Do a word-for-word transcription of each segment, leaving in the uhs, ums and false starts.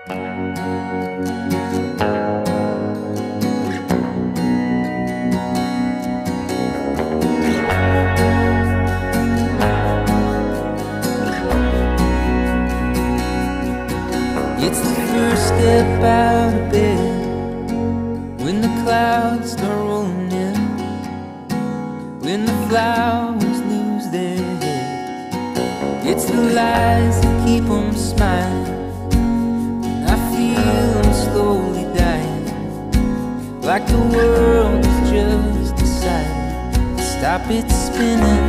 It's the first step out of bed when the clouds start rolling in, when the flowers lose their heads. It's the lies that keep them smiling when I feel them slowly dying, like the world has just decided to stop its spinning.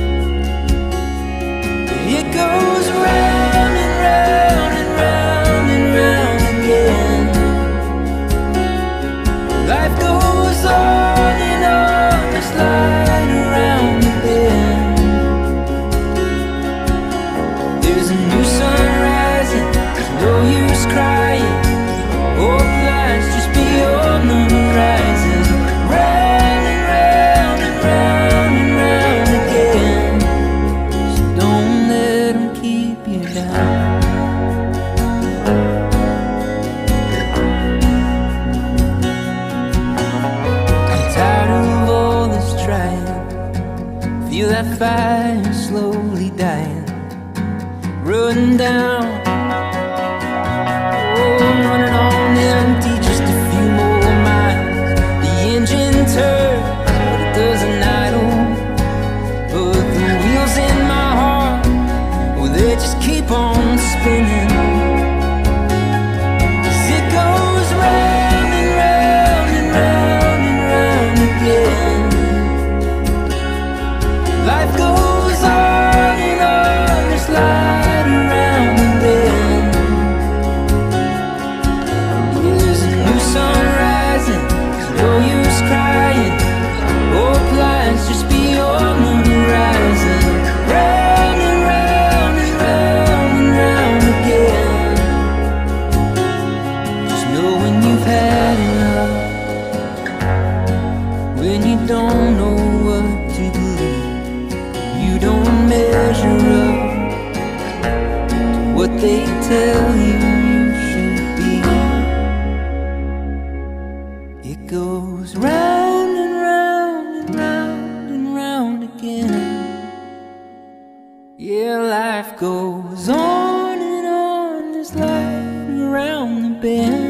It goes round and round and round and round again. Life goes on and on, just slide around the bend. There's a new sun rising, there's no use crying. Old lines just beyond the horizon. Round and round and round and round again. So don't let them keep you down. Feel that fire slowly dying, running down. Oh, I'm running on empty, just a few more miles. The engine turns, but it doesn't idle. But the wheels in my heart, well, they just keep on spinning. 'Cause it goes round and round and round and round again. Life goes on and on, just slide around the bend. There's a new sun rising, there's no use crying. Old lines just beyond the horizon. Round and round and round and round again. Just know when you've had enough, when you don't know what to believe, you don't measure up to what they tell you you should be. It goes round and round and round and round again. Yeah, life goes on and on, just like around the bend.